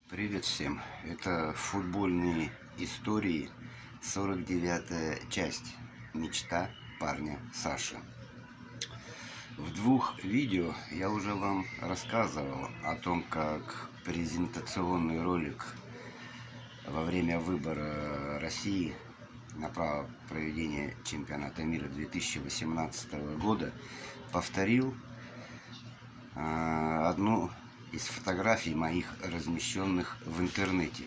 Привет всем! Это футбольные истории, 49-я часть. Мечта парня Саши. В двух видео я уже вам рассказывал о том, как презентационный ролик во время выбора России на право проведения чемпионата мира 2018 года повторил одну из фотографий моих, размещенных в интернете.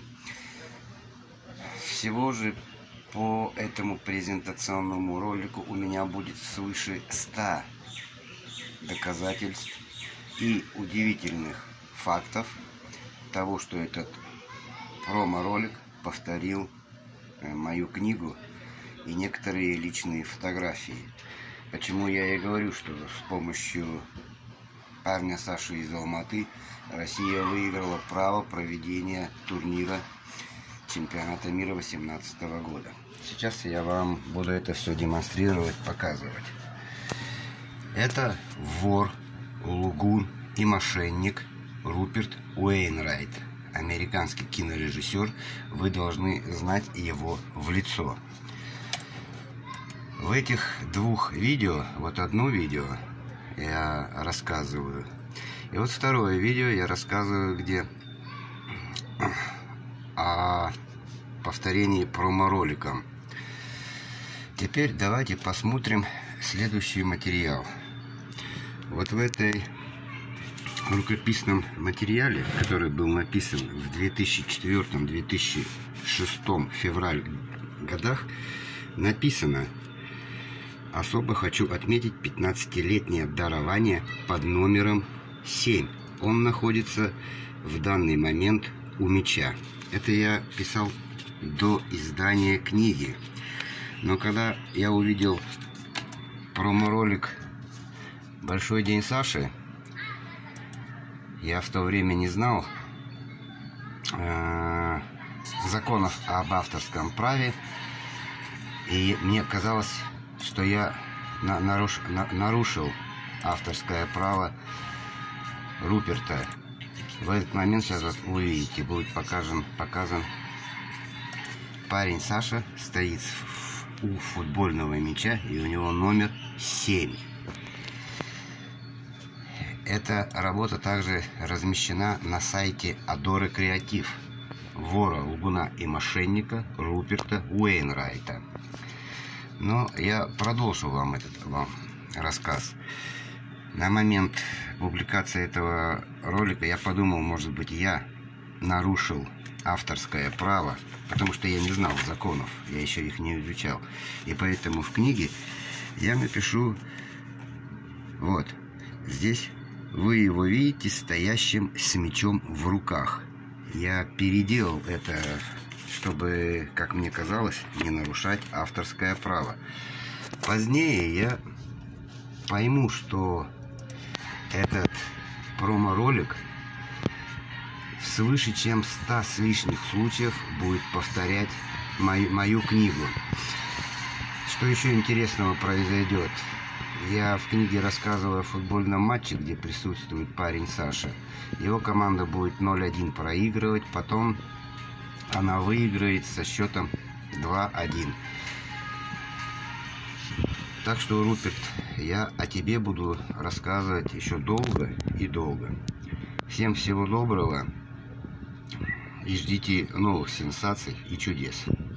Всего же по этому презентационному ролику у меня будет свыше 100 доказательств и удивительных фактов того, что этот промо-ролик повторил мою книгу и некоторые личные фотографии. Почему я и говорю, что с помощью парня Саши из Алматы Россия выиграла право проведения турнира чемпионата мира 2018 года. Сейчас я вам буду это все демонстрировать, показывать. Это вор, лгун и мошенник Руперт Уэйнрайт, американский кинорежиссер. Вы должны знать его в лицо. В этих двух видео, вот одно видео я рассказываю, и вот второе видео я рассказываю, где о повторении промо-роликом. Теперь давайте посмотрим следующий материал. Вот в этой рукописном материале, который был написан в 2004-2006 февраль годах, написано: особо хочу отметить 15-летнее дарование под номером 7. Он находится в данный момент у мяча. Это я писал до издания книги. Но когда я увидел промо-ролик «Большой день Саши», я в то время не знал законов об авторском праве. И мне казалось, что я нарушил авторское право Руперта. В этот момент, сейчас вот увидите, будет показан парень Саша, стоит у футбольного мяча, и у него номер 7. Эта работа также размещена на сайте Адоры Креатив вора, лгуна и мошенника Руперта Уэйнрайта. Но я продолжу вам этот рассказ. На момент публикации этого ролика я подумал, может быть, я нарушил авторское право, потому что я не знал законов, я еще их не изучал. И поэтому в книге я напишу: вот здесь вы его видите стоящим с мечом в руках. Я переделал это, чтобы, как мне казалось, не нарушать авторское право. Позднее я пойму, что этот промо-ролик в свыше чем 100 с лишних случаев будет повторять мою книгу. Что еще интересного произойдет? Я в книге рассказываю о футбольном матче, где присутствует парень Саша. Его команда будет 0-1 проигрывать, потом она выиграет со счетом 2-1. Так что, Руперт, я о тебе буду рассказывать еще долго и долго. Всем всего доброго и ждите новых сенсаций и чудес.